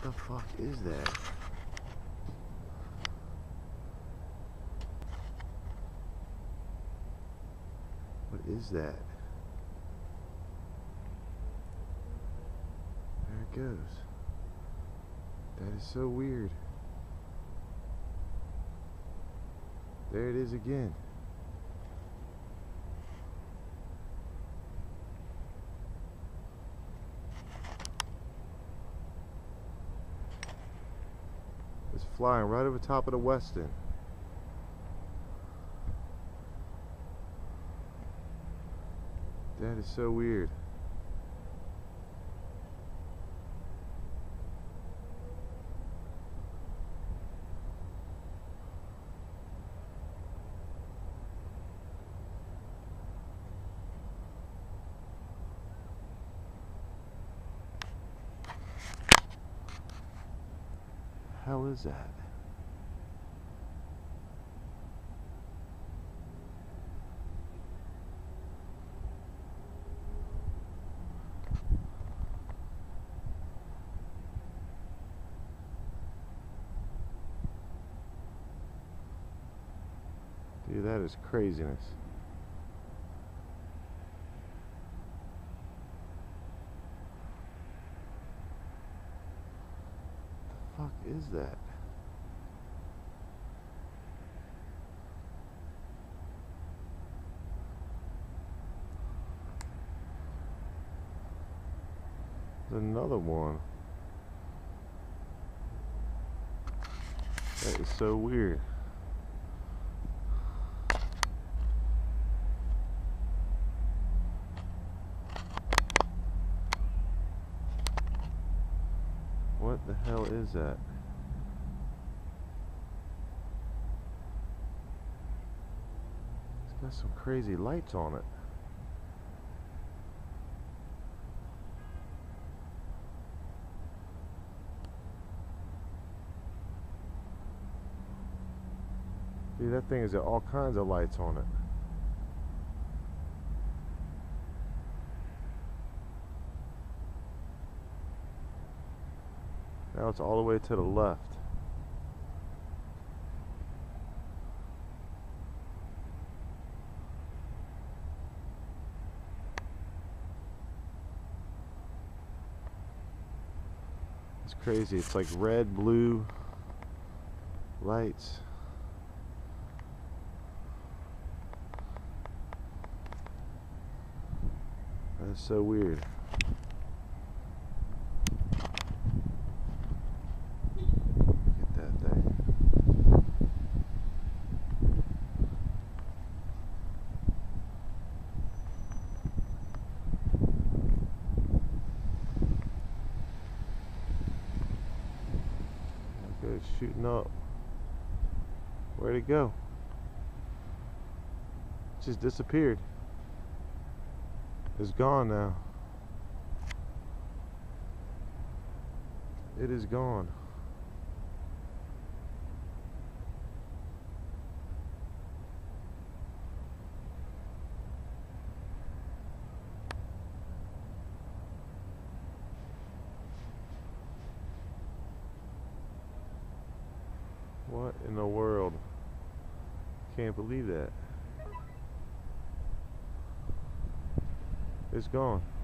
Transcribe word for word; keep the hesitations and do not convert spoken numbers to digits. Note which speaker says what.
Speaker 1: What the fuck is that? What is that? There it goes. That is so weird. There it is again. It's flying right over top of the Westin. That is so weird. How is that? Dude, that is craziness. What the fuck is that? There's another one. That is so weird. What the hell is that? It's got some crazy lights on it. Dude, that thing has got all kinds of lights on it. Now it's all the way to the left. It's crazy. It's like red, blue lights. That's so weird. It's shooting up. Where'd it go? It just disappeared. It's gone now. It is gone. What in the world? Can't believe that. It's gone.